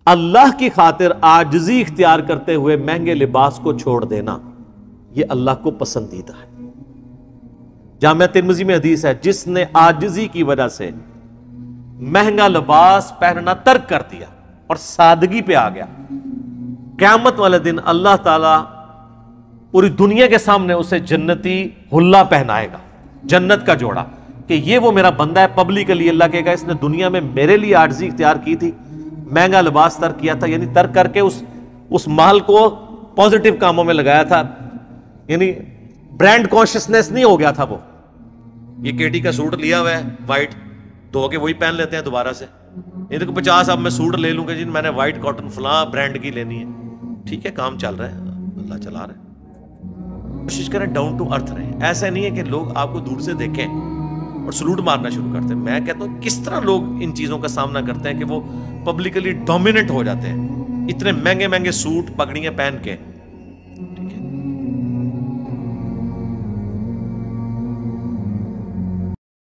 اللہ کی خاطر عاجزی اختیار کرتے ہوئے مہنگے لباس کو چھوڑ دینا یہ اللہ کو پسندیدہ ہے۔ جامعہ ترمذی میں حدیث ہے، جس نے عاجزی کی وجہ سے مہنگا لباس پہننا ترک کر دیا اور سادگی پہ آ گیا، قیامت والے دن اللہ تعالی پوری دنیا کے سامنے اسے جنتی حلہ پہنائے گا، جنت کا جوڑا، کہ یہ وہ میرا بندہ ہے۔ پبلکلی اللہ کہے گا اس نے دنیا میں میرے لیے عاجزی اختیار کی تھی، مہنگا لباس ترک کیا تھا، یعنی ترک کر کے اس مال کو پازیٹیو کاموں میں لگایا تھا، یعنی برانڈ کانشسنس نہیں ہو گیا تھا۔ وہ یہ کیٹی کا سوٹ لیا ہوا ہے وائٹ، دھو کے وہی پہن لیتے ہیں دوبارہ سے، یہ دیکھو 50 اب میں سوٹ لے لوں گا جی، میں نے وائٹ کاٹن فلاں برانڈ کی لینی ہے، ٹھیک ہے کام چل رہا ہے، اللہ چلا رہا ہے۔ کوشش کریں ڈاؤن ٹو ارتھ رہیں، ایسا نہیں ہے کہ لوگ آپ کو دور سے دیکھیں اور سلوٹ مارنا شروع کرتے ہیں۔ میں کہتا ہوں کس طرح لوگ ان چیزوں کا سامنا کرتے ہیں کہ وہ پبلکلی ڈومیننٹ ہو جاتے ہیں، اتنے مہنگے مہنگے سوٹ پگڑیاں پہن کے